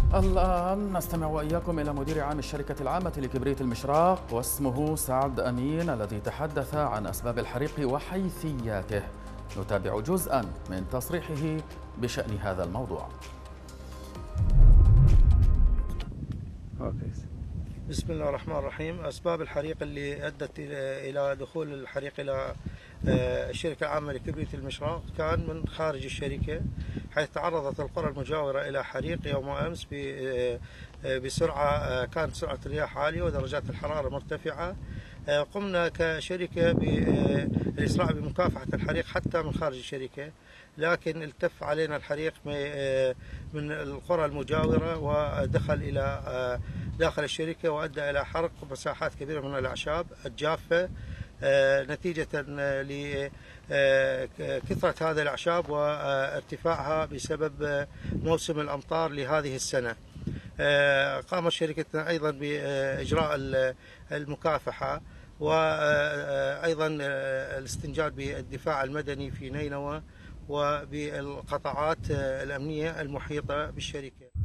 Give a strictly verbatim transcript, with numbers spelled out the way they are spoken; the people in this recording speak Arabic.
الآن نستمع وإياكم إلى مدير عام الشركة العامة لكبريت المشراق واسمه سعد أمين الذي تحدث عن أسباب الحريق وحيثياته. نتابع جزءا من تصريحه بشأن هذا الموضوع. بسم الله الرحمن الرحيم. أسباب الحريق اللي أدت إلى دخول الحريق إلى الشركة العامة لكبريت المشراق كان من خارج الشركة، حيث تعرضت القرى المجاورة إلى حريق يوم أمس بسرعة، كانت سرعة الرياح عالية ودرجات الحرارة مرتفعة. قمنا كشركة بالإسراع بمكافحة الحريق حتى من خارج الشركة، لكن التف علينا الحريق من القرى المجاورة ودخل إلى داخل الشركة وأدى إلى حرق مساحات كبيرة من الأعشاب الجافة نتيجة لكثرة هذه الأعشاب وارتفاعها بسبب موسم الأمطار لهذه السنة. قامت شركتنا أيضا بإجراء المكافحة وأيضا الاستنجاد بالدفاع المدني في نينوى وبالقطاعات الأمنية المحيطة بالشركة.